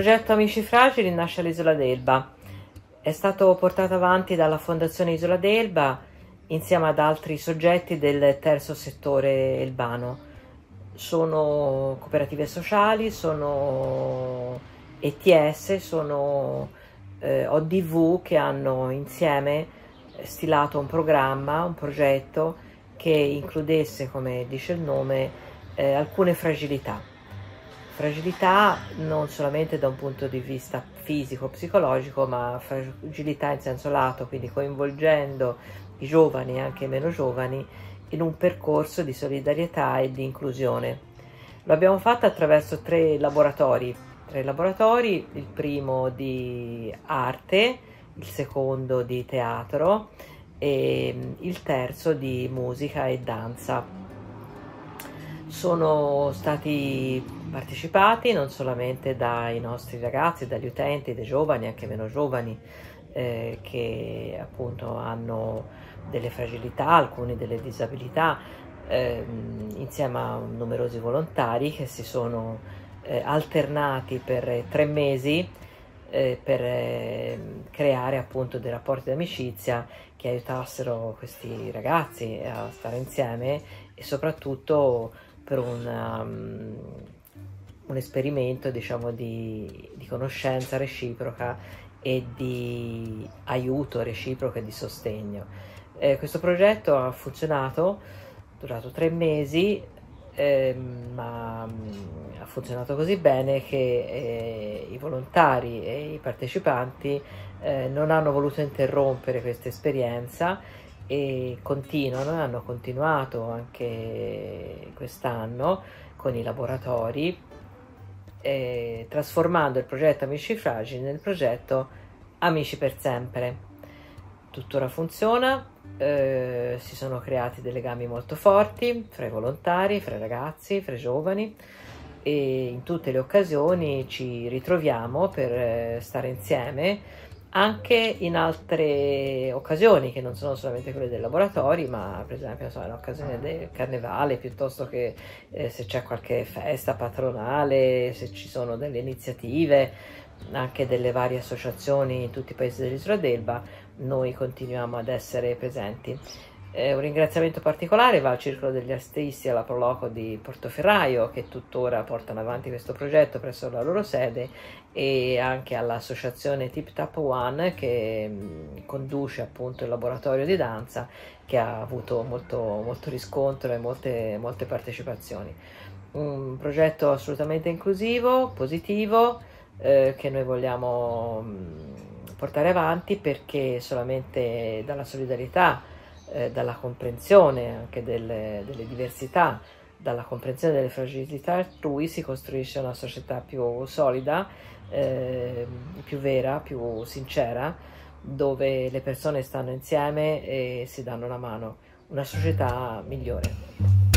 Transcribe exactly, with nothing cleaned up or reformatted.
progetto Amici Fragili nasce all'Isola d'Elba. È stato portato avanti dalla Fondazione Isola d'Elba insieme ad altri soggetti del terzo settore elbano. Sono cooperative sociali, sono E T S, sono eh, O D V che hanno insieme stilato un programma, un progetto che includesse, come dice il nome, eh, alcune fragilità. Fragilità non solamente da un punto di vista fisico-psicologico, ma fragilità in senso lato, quindi coinvolgendo i giovani e anche i meno giovani in un percorso di solidarietà e di inclusione. Lo abbiamo fatto attraverso tre laboratori, tre laboratori, il primo di arte, il secondo di teatro e il terzo di musica e danza. Sono stati partecipati non solamente dai nostri ragazzi, dagli utenti, dai giovani, anche meno giovani, eh, che appunto hanno delle fragilità, alcuni delle disabilità, eh, insieme a numerosi volontari che si sono eh, alternati per tre mesi eh, per eh, creare appunto dei rapporti di amicizia che aiutassero questi ragazzi a stare insieme e soprattutto per un, um, un esperimento, diciamo, di, di conoscenza reciproca e di aiuto reciproco e di sostegno. Eh, questo progetto ha funzionato, durato tre mesi, eh, ma um, ha funzionato così bene che eh, i volontari e i partecipanti eh, non hanno voluto interrompere questa esperienza e continuano, hanno continuato anche quest'anno con i laboratori, eh, trasformando il progetto Amici Fragili nel progetto Amici per Sempre. Tuttora funziona, eh, si sono creati dei legami molto forti fra i volontari, fra i ragazzi, fra i giovani e in tutte le occasioni ci ritroviamo per eh, stare insieme anche in altre occasioni che non sono solamente quelle dei laboratori, ma per esempio so, in occasione del carnevale, piuttosto che eh, se c'è qualche festa patronale, se ci sono delle iniziative anche delle varie associazioni in tutti i paesi dell'Isola d'Elba, noi continuiamo ad essere presenti. Eh, un ringraziamento particolare va al Circolo degli Artisti e alla Proloco di Portoferraio che tuttora portano avanti questo progetto presso la loro sede e anche all'associazione Tip Tap One che mh, conduce appunto il laboratorio di danza che ha avuto molto, molto riscontro e molte, molte partecipazioni. Un progetto assolutamente inclusivo, positivo, eh, che noi vogliamo mh, portare avanti perché solamente dalla solidarietà, Eh, dalla comprensione anche delle, delle diversità, dalla comprensione delle fragilità altrui si costruisce una società più solida, eh, più vera, più sincera, dove le persone stanno insieme e si danno una mano, una società migliore.